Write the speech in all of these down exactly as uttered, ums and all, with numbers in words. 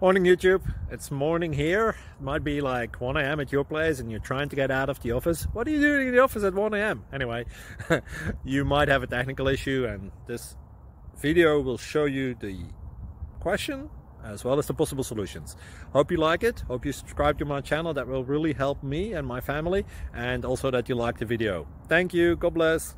Morning YouTube, it's morning here. It might be like one A M at your place and you're trying to get out of the office. What are you doing in the office at one A M? Anyway, you might have a technical issue and this video will show you the question as well as the possible solutions. Hope you like it, hope you subscribe to my channel. That will really help me and my family, and also that you like the video. Thank you, God bless.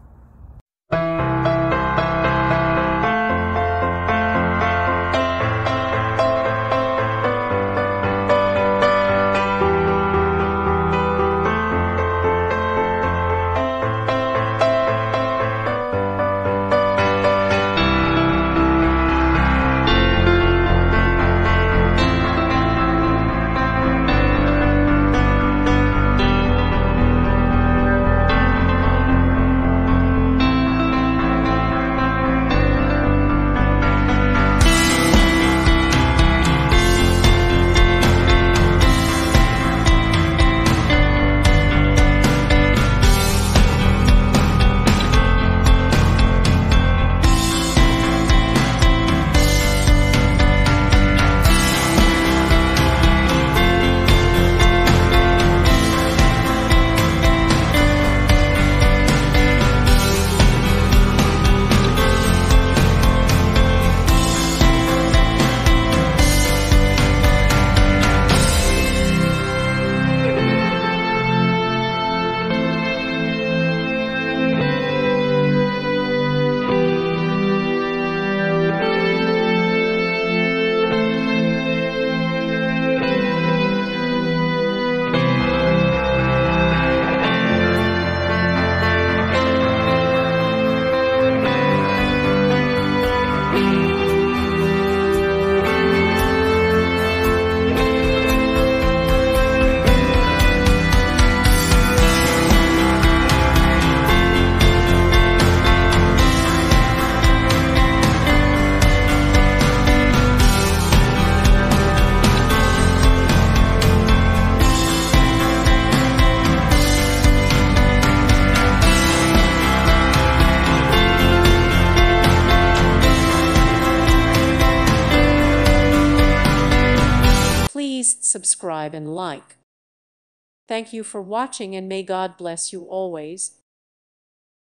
Please subscribe and like. Thank you for watching, and may God bless you always.